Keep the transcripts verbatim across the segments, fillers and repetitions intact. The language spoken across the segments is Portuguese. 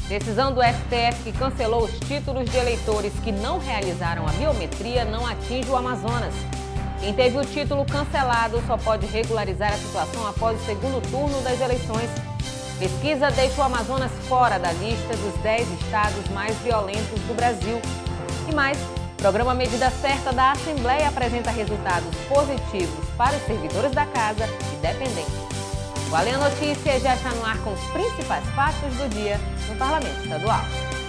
Decisão do S T F que cancelou os títulos de eleitores que não realizaram a biometria não atinge o Amazonas. Quem teve o título cancelado só pode regularizar a situação após o segundo turno das eleições. Pesquisa deixa o Amazonas fora da lista dos dez estados mais violentos do Brasil. E mais, programa Medida Certa da Assembleia apresenta resultados positivos para os servidores da casa e dependentes. O Além a Notícia já está no ar com os principais fatos do dia no Parlamento Estadual.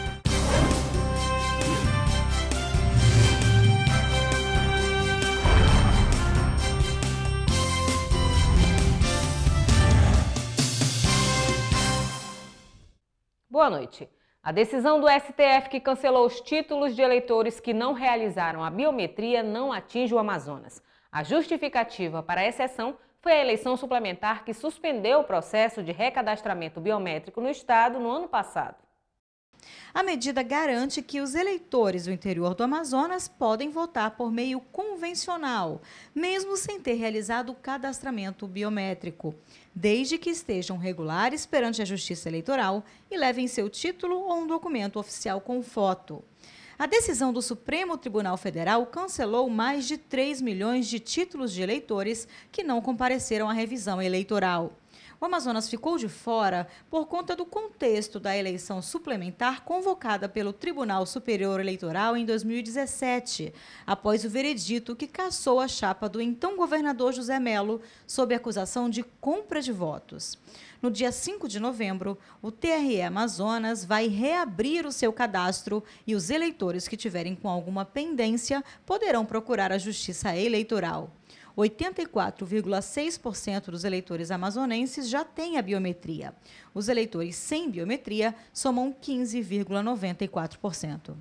Boa noite. A decisão do S T F que cancelou os títulos de eleitores que não realizaram a biometria não atinge o Amazonas. A justificativa para a exceção foi a eleição suplementar que suspendeu o processo de recadastramento biométrico no estado no ano passado. A medida garante que os eleitores do interior do Amazonas podem votar por meio convencional, mesmo sem ter realizado o cadastramento biométrico, desde que estejam regulares perante a Justiça Eleitoral e levem seu título ou um documento oficial com foto. A decisão do Supremo Tribunal Federal cancelou mais de três milhões de títulos de eleitores que não compareceram à revisão eleitoral. O Amazonas ficou de fora por conta do contexto da eleição suplementar convocada pelo Tribunal Superior Eleitoral em dois mil e dezessete, após o veredito que cassou a chapa do então governador José Melo sob acusação de compra de votos. No dia cinco de novembro, o T R E Amazonas vai reabrir o seu cadastro e os eleitores que tiverem com alguma pendência poderão procurar a Justiça Eleitoral. oitenta e quatro vírgula seis por cento dos eleitores amazonenses já têm a biometria. Os eleitores sem biometria somam quinze vírgula noventa e quatro por cento.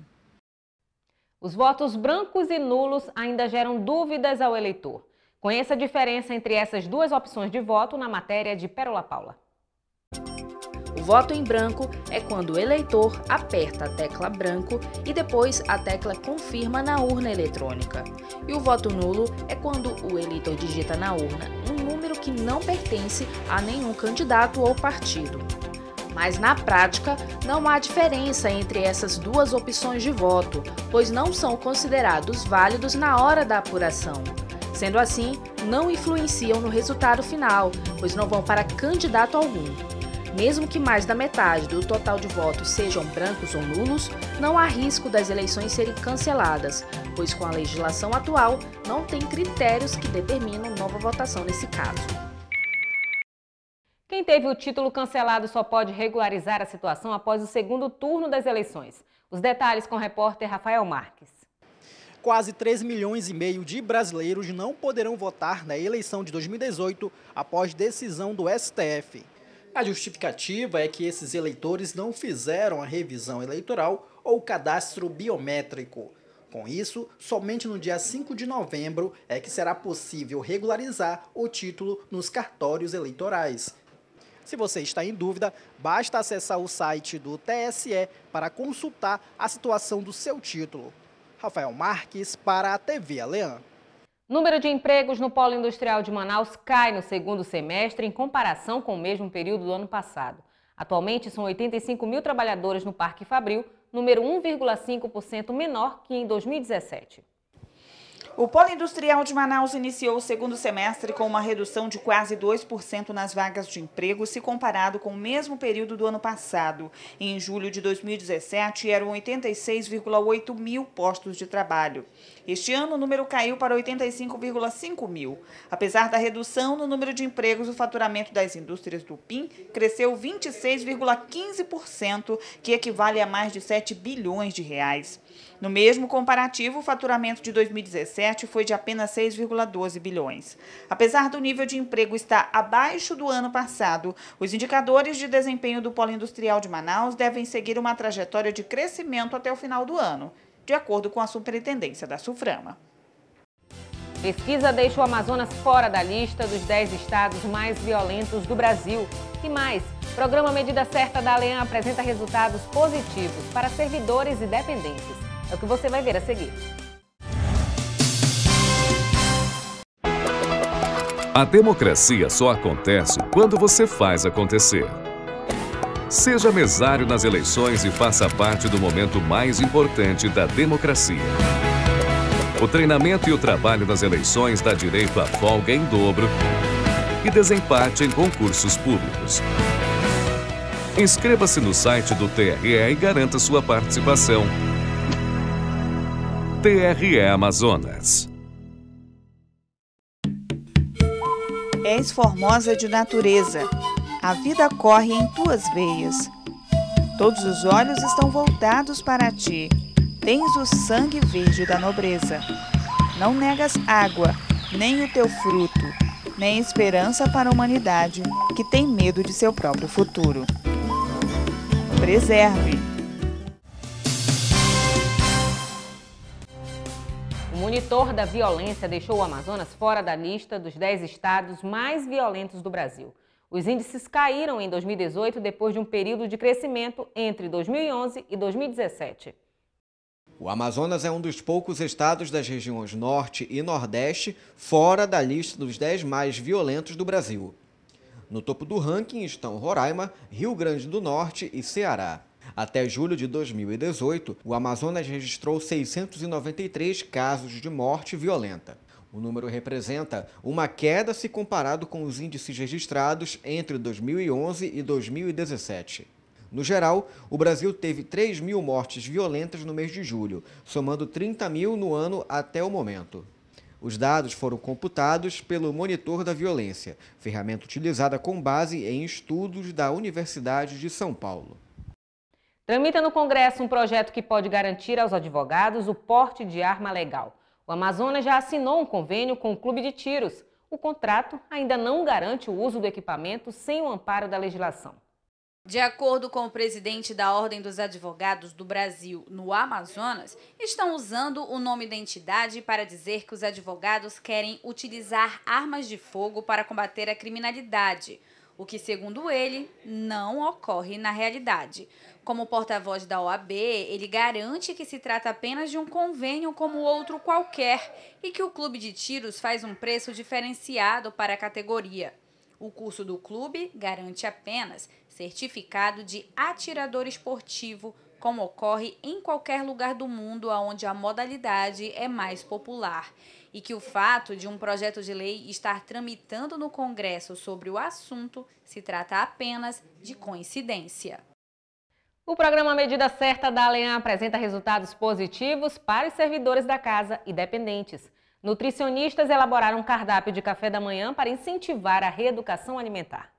Os votos brancos e nulos ainda geram dúvidas ao eleitor. Conheça a diferença entre essas duas opções de voto na matéria de Pérola Paula. O voto em branco é quando o eleitor aperta a tecla branco e depois a tecla confirma na urna eletrônica. E o voto nulo é quando o eleitor digita na urna um número que não pertence a nenhum candidato ou partido. Mas na prática, não há diferença entre essas duas opções de voto, pois não são considerados válidos na hora da apuração. Sendo assim, não influenciam no resultado final, pois não vão para candidato algum. Mesmo que mais da metade do total de votos sejam brancos ou nulos, não há risco das eleições serem canceladas, pois com a legislação atual não tem critérios que determinam nova votação nesse caso. Quem teve o título cancelado só pode regularizar a situação após o segundo turno das eleições. Os detalhes com o repórter Rafael Marques. Quase três milhões e meio de brasileiros não poderão votar na eleição de dois mil e dezoito após decisão do S T F. A justificativa é que esses eleitores não fizeram a revisão eleitoral ou cadastro biométrico. Com isso, somente no dia cinco de novembro é que será possível regularizar o título nos cartórios eleitorais. Se você está em dúvida, basta acessar o site do T S E para consultar a situação do seu título. Rafael Marques para a T V Aleã. Número de empregos no polo industrial de Manaus cai no segundo semestre em comparação com o mesmo período do ano passado. Atualmente, são oitenta e cinco mil trabalhadores no Parque Fabril, número um vírgula cinco por cento menor que em dois mil e dezessete. O Polo Industrial de Manaus iniciou o segundo semestre com uma redução de quase dois por cento nas vagas de emprego, se comparado com o mesmo período do ano passado. Em julho de dois mil e dezessete, eram oitenta e seis vírgula oito mil postos de trabalho. Este ano, o número caiu para oitenta e cinco vírgula cinco mil. Apesar da redução no número de empregos, o faturamento das indústrias do P I M cresceu vinte e seis vírgula quinze por cento, que equivale a mais de sete bilhões de reais. No mesmo comparativo, o faturamento de dois mil e dezessete foi de apenas seis vírgula doze bilhões. Apesar do nível de emprego estar abaixo do ano passado, os indicadores de desempenho do Polo Industrial de Manaus devem seguir uma trajetória de crescimento até o final do ano, de acordo com a Superintendência da SUFRAMA. Pesquisa deixa o Amazonas fora da lista dos dez estados mais violentos do Brasil. E mais, programa Medida Certa da Aleã apresenta resultados positivos para servidores e dependentes. É o que você vai ver a seguir. A democracia só acontece quando você faz acontecer. Seja mesário nas eleições e faça parte do momento mais importante da democracia. O treinamento e o trabalho nas eleições dá direito a folga em dobro e desempate em concursos públicos. Inscreva-se no site do T R E e garanta sua participação. T R E Amazonas. És formosa de natureza. A vida corre em tuas veias. Todos os olhos estão voltados para ti. Tens o sangue verde da nobreza. Não negas água, nem o teu fruto, nem esperança para a humanidade, que tem medo de seu próprio futuro. Preserve. O monitor da violência deixou o Amazonas fora da lista dos dez estados mais violentos do Brasil. Os índices caíram em dois mil e dezoito depois de um período de crescimento entre dois mil e onze e dois mil e dezessete. O Amazonas é um dos poucos estados das regiões Norte e Nordeste fora da lista dos dez mais violentos do Brasil. No topo do ranking estão Roraima, Rio Grande do Norte e Ceará. Até julho de dois mil e dezoito, o Amazonas registrou seiscentos e noventa e três casos de morte violenta. O número representa uma queda se comparado com os índices registrados entre dois mil e onze e dois mil e dezessete. No geral, o Brasil teve três mil mortes violentas no mês de julho, somando trinta mil no ano até o momento. Os dados foram computados pelo Monitor da Violência, ferramenta utilizada com base em estudos da Universidade de São Paulo. Tramita no Congresso um projeto que pode garantir aos advogados o porte de arma legal. O Amazonas já assinou um convênio com o Clube de Tiros. O contrato ainda não garante o uso do equipamento sem o amparo da legislação. De acordo com o presidente da Ordem dos Advogados do Brasil no Amazonas, estão usando o nome da entidade para dizer que os advogados querem utilizar armas de fogo para combater a criminalidade, o que, segundo ele, não ocorre na realidade. Como porta-voz da O A B, ele garante que se trata apenas de um convênio como outro qualquer e que o Clube de Tiros faz um preço diferenciado para a categoria. O curso do clube garante apenas certificado de atirador esportivo, como ocorre em qualquer lugar do mundo onde a modalidade é mais popular, e que o fato de um projeto de lei estar tramitando no Congresso sobre o assunto se trata apenas de coincidência. O programa Medida Certa da Alean apresenta resultados positivos para os servidores da casa e dependentes. Nutricionistas elaboraram um cardápio de café da manhã para incentivar a reeducação alimentar.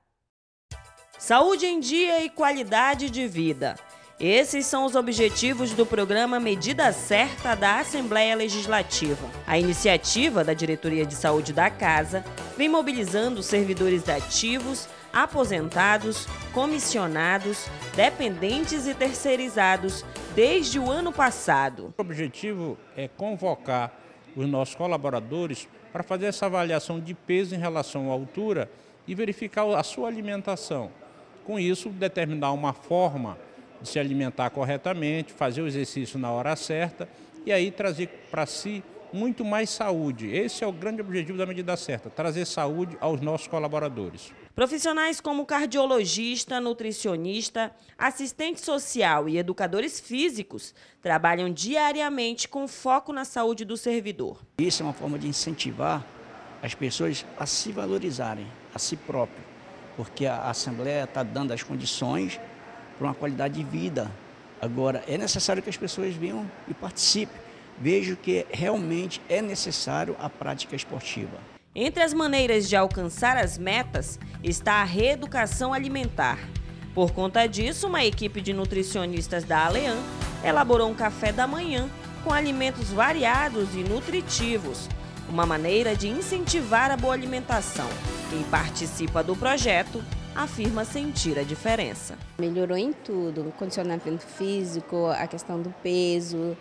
Saúde em dia e qualidade de vida. Esses são os objetivos do programa Medida Certa da Assembleia Legislativa. A iniciativa da Diretoria de Saúde da Casa vem mobilizando servidores ativos, aposentados, comissionados, dependentes e terceirizados desde o ano passado. O objetivo é convocar os nossos colaboradores para fazer essa avaliação de peso em relação à altura e verificar a sua alimentação. Com isso, determinar uma forma de se alimentar corretamente, fazer o exercício na hora certa e aí trazer para si muito mais saúde. Esse é o grande objetivo da Medida Certa, trazer saúde aos nossos colaboradores. Profissionais como cardiologista, nutricionista, assistente social e educadores físicos trabalham diariamente com foco na saúde do servidor. Isso é uma forma de incentivar as pessoas a se valorizarem, a si próprias, porque a Assembleia está dando as condições para uma qualidade de vida. Agora, é necessário que as pessoas venham e participem. Vejo que realmente é necessário a prática esportiva. Entre as maneiras de alcançar as metas está a reeducação alimentar. Por conta disso, uma equipe de nutricionistas da Alean elaborou um café da manhã com alimentos variados e nutritivos, uma maneira de incentivar a boa alimentação. Quem participa do projeto afirma sentir a diferença. Melhorou em tudo, o condicionamento físico, a questão do peso,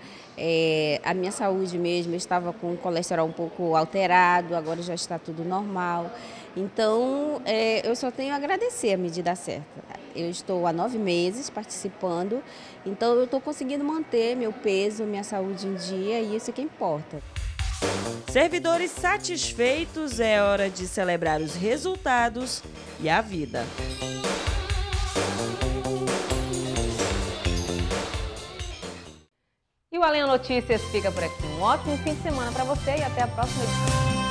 é, a minha saúde mesmo, eu estava com o colesterol um pouco alterado, agora já está tudo normal. Então, é, eu só tenho a agradecer a Medida Certa. Eu estou há nove meses participando, então eu estou conseguindo manter meu peso, minha saúde em dia e isso é que importa. Servidores satisfeitos, é hora de celebrar os resultados e a vida. E o Além Notícias fica por aqui. Um ótimo fim de semana para você e até a próxima edição.